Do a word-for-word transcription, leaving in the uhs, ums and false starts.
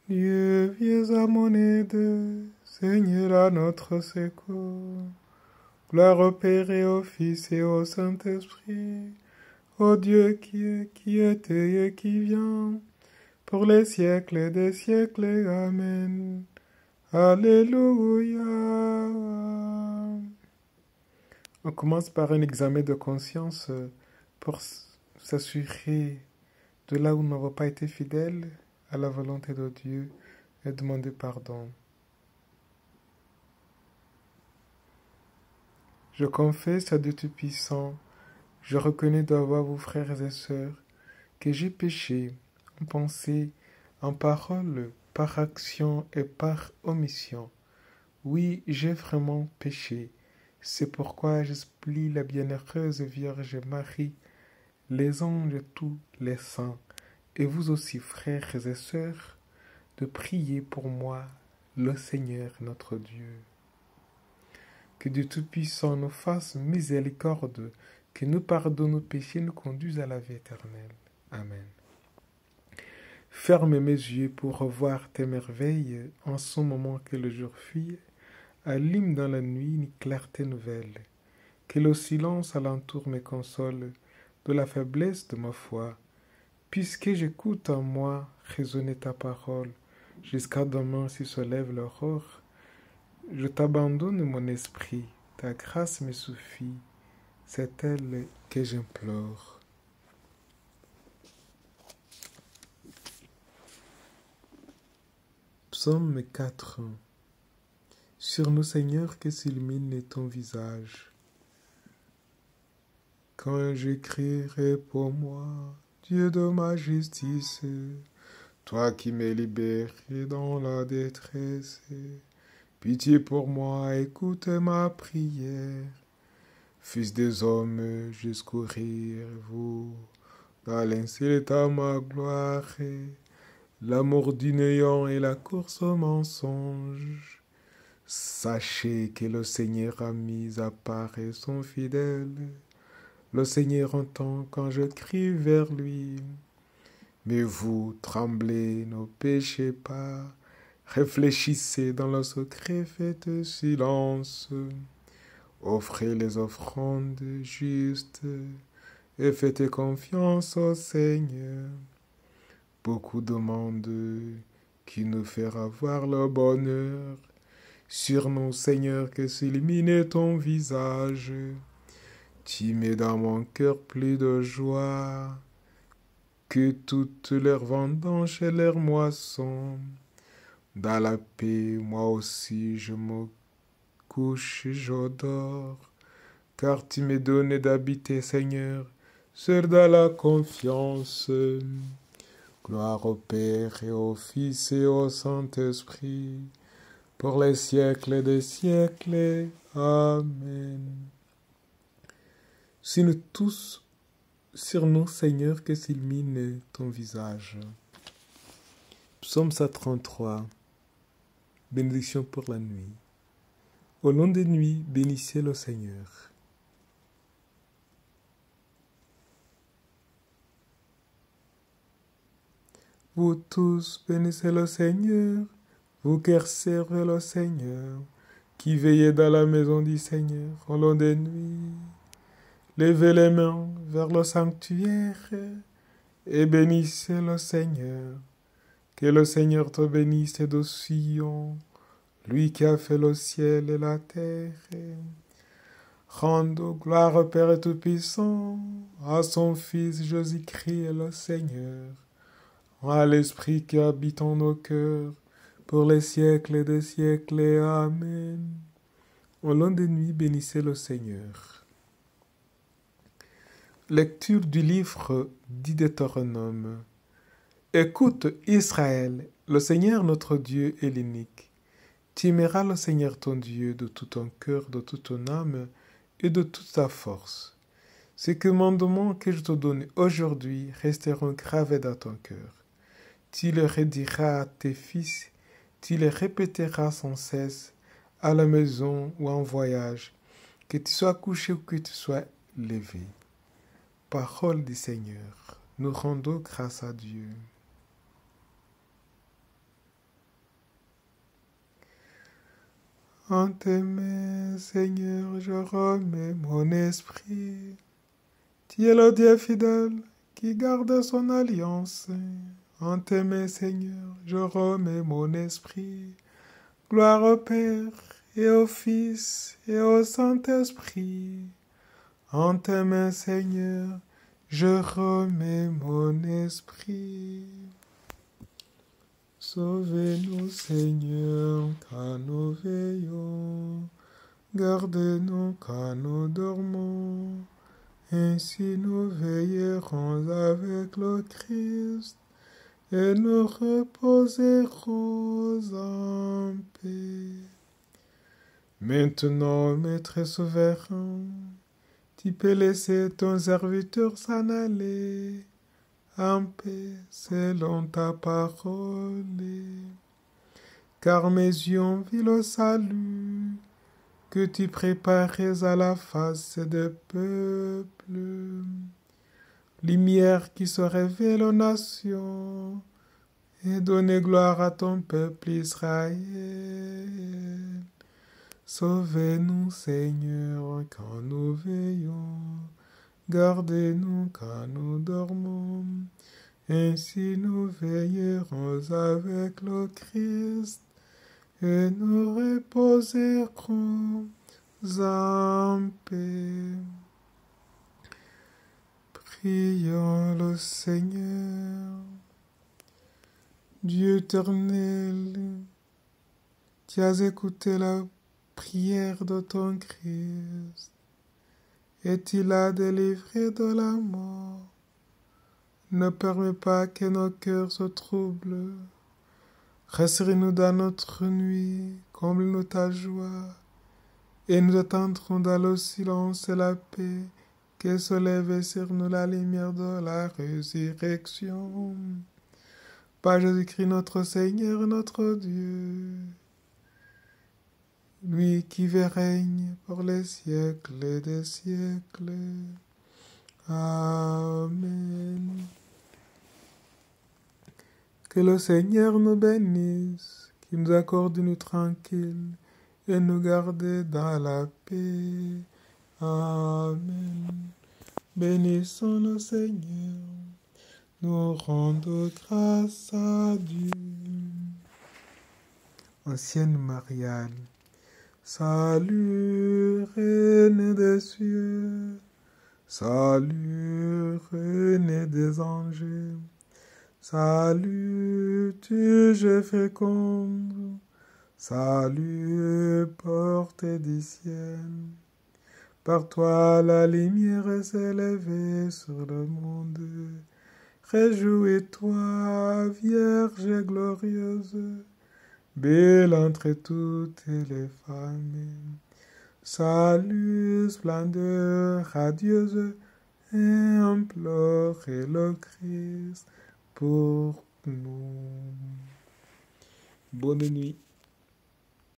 Dieu, viens à mon aide, Seigneur à notre secours. Gloire au Père et au Fils et au Saint-Esprit, au Dieu qui est, qui était et qui vient, pour les siècles des siècles. Amen. Alléluia. On commence par un examen de conscience pour s'assurer de là où nous n'avons pas été fidèles à la volonté de Dieu et demander pardon. Je confesse à Dieu Tout-Puissant, je reconnais devant vous, frères et sœurs, que j'ai péché en pensée, en parole, par action et par omission. Oui, j'ai vraiment péché. C'est pourquoi j'explie la bienheureuse Vierge Marie, les anges et tous les saints, et vous aussi, frères et sœurs, de prier pour moi, le Seigneur notre Dieu. Que Dieu Tout-Puissant nous fasse miséricorde, que nous pardonne nos péchés, nous conduise à la vie éternelle. Amen. Ferme mes yeux pour revoir tes merveilles, en ce moment que le jour fuit. Allume dans la nuit une clarté nouvelle. Que le silence alentour me console de la faiblesse de ma foi. Puisque j'écoute en moi résonner ta parole, jusqu'à demain si se lève l'aurore, je t'abandonne mon esprit, ta grâce me suffit, c'est elle que j'implore. Psaume quatre. Sur nous, Seigneur, que s'illumine ton visage. Quand j'écrirai pour moi, Dieu de ma justice, toi qui m'es libéré dans la détresse, pitié pour moi, écoute ma prière. Fils des hommes, jusqu'ourir-vous, dans l'insulte à ma gloire, l'amour du néant et la course au mensonge. Sachez que le Seigneur a mis à part et son fidèle. Le Seigneur entend quand je crie vers lui. Mais vous, tremblez, ne péchez pas. Réfléchissez dans le secret, faites silence. Offrez les offrandes justes et faites confiance au Seigneur. Beaucoup demandent qui nous fera voir le bonheur. Sur nous, Seigneur, que s'illumine ton visage. Tu mets dans mon cœur plus de joie que toutes leurs vendanges et leurs moissons. Dans la paix, moi aussi, je me couche, je dors, car tu m'es donné d'habiter, Seigneur, seul dans la confiance. Gloire au Père et au Fils et au Saint-Esprit, pour les siècles des siècles. Amen. Si nous tous, sur nous, Seigneur, que s'illumine ton visage. Psaume cent trente-trois. Bénédiction pour la nuit. Au long des nuits, bénissez le Seigneur. Vous tous, bénissez le Seigneur, vous qui servez le Seigneur, qui veillez dans la maison du Seigneur au long des nuits. Levez les mains vers le sanctuaire et bénissez le Seigneur. Que le Seigneur te bénisse de Sion, lui qui a fait le ciel et la terre. Rende gloire au Père Tout-Puissant, à son Fils Jésus-Christ le Seigneur, à l'Esprit qui habite en nos cœurs, pour les siècles des siècles. Amen. Au long des nuits, bénissez le Seigneur. Lecture du livre du Deutéronome. Écoute, Israël, le Seigneur notre Dieu est l'unique. Tu aimeras le Seigneur ton Dieu de tout ton cœur, de toute ton âme et de toute ta force. Ces commandements que je te donne aujourd'hui resteront gravés dans ton cœur. Tu les rediras à tes fils, tu les répéteras sans cesse, à la maison ou en voyage, que tu sois couché ou que tu sois levé. Parole du Seigneur, nous rendons grâce à Dieu. En tes mains, Seigneur, je remets mon esprit. Tu es le Dieu fidèle qui garde son alliance. En tes mains, Seigneur, je remets mon esprit. Gloire au Père et au Fils et au Saint-Esprit. En tes mains, Seigneur, je remets mon esprit. Sauvez-nous, Seigneur, quand nous veillons. Gardez-nous quand nous dormons. Ainsi nous veillerons avec le Christ et nous reposerons en paix. Maintenant, Maître souverain, tu peux laisser ton serviteur s'en aller en paix selon ta parole. Car mes yeux ont vu le salut que tu préparais à la face des peuples, lumière qui se révèle aux nations et donne gloire à ton peuple Israël. Sauvez-nous, Seigneur, quand nous veillons, gardez-nous quand nous dormons, ainsi nous veillerons avec le Christ et nous reposerons en paix. Prions le Seigneur. Dieu éternel, tu as écouté la prière de ton Christ et tu l'as délivré de la mort. Ne permets pas que nos cœurs se troublent. Rassure-nous dans notre nuit, comble-nous ta joie, et nous attendrons dans le silence et la paix que se lève sur nous la lumière de la résurrection. Par Jésus-Christ notre Seigneur et notre Dieu, lui qui veut règne pour les siècles des siècles. Amen. Que le Seigneur nous bénisse, qu'il nous accorde une nuit tranquille et nous garde dans la paix. Amen. Bénissons le Seigneur, nous rendons grâce à Dieu. Ancienne Mariale, salut, Reine des cieux, salut, Reine des anges, salut, tu je féconde, salut, porte du ciel. Par toi la lumière s'est levée sur le monde. Réjouis-toi, Vierge glorieuse, belle entre toutes les femmes. Salut, splendeur radieuse, et implorez le Christ pour nous. Bonne nuit.